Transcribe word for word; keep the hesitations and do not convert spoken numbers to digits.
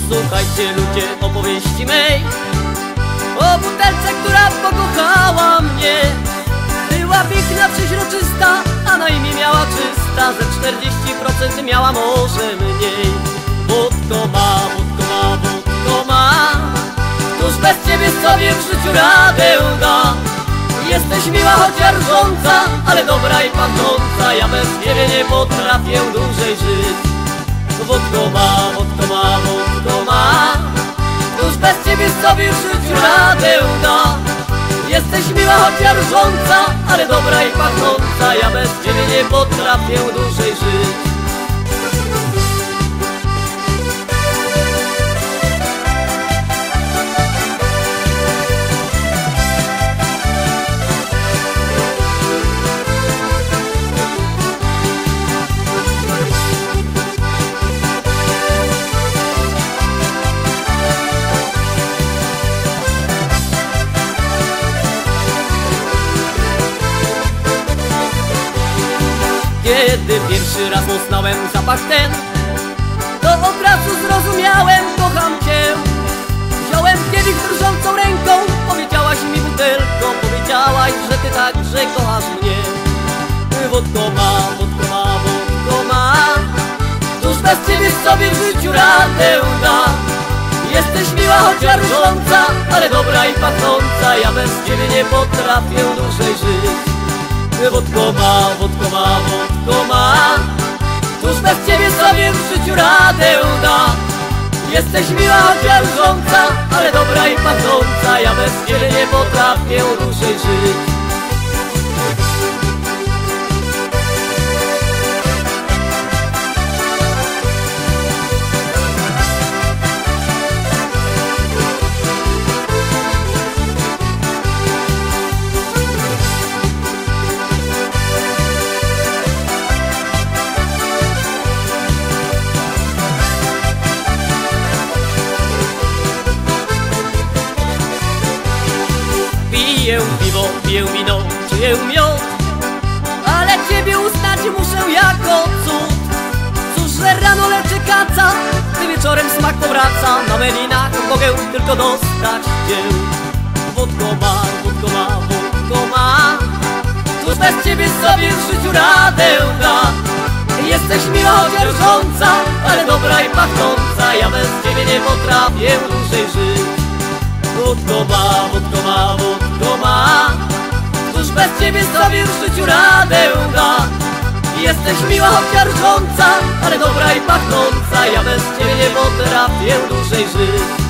Słuchajcie ludzie opowieści mej o butelce, która pokochała mnie. Była piękna, przeźroczysta, a na imię miała czysta. Ze czterdzieści procent miała może mniej. Wódko ma, wódko ma, wódko ma, któż bez ciebie sobie w życiu radę da. Jesteś miła, chociaż rżąca, ale dobra i pachnąca. Ja bez ciebie nie potrafię dłużej żyć. Wódko ma, wódko ma, wódko ma, któż bez ciebie sobie w życiu radę da. Jesteś miła, chociaż rżąca, ale dobra i pachnąca. Ja bez ciebie nie potrafię dłużej żyć. Kiedy pierwszy raz poznałem zapach ten, to od razu zrozumiałem, kocham cię. Wziąłem kielich drżącą ręką, powiedziałaś mi butelką, powiedziałaś, że ty także kochasz mnie. Wódko ma, wódko ma, wódko ma, któż bez ciebie sobie w życiu radę da. Jesteś miła, chociaż rżąca, ale dobra i pachnąca. Ja bez ciebie nie potrafię dłużej żyć. Wódko ma, wódko ma, wódko ma, któż bez ciebie sobie w życiu radę da. Jesteś miła, chociaż rżąca, ale dobra i pachnąca. Ja bez ciebie nie potrafię dłużej żyć. Piję piwo, piję wino, czuję miód, ale ciebie uznać muszę jako cud. Cóż, że rano leczy kaca, gdy wieczorem smak powraca. Na melinach mogę tylko dostać cię. Wódko ma, wódko ma, wódko ma, cóż bez ciebie sobie w życiu radę da. Jesteś miła, chociaż rżąca, ale dobra i pachnąca. Ja bez ciebie nie potrafię dłużej żyć. Wódko ma, wódko ma, wódko ma, któż bez ciebie sobie w życiu radę da. Jesteś miła, chociaż rżąca, ale dobra i pachnąca. Ja bez ciebie nie potrafię dłużej żyć.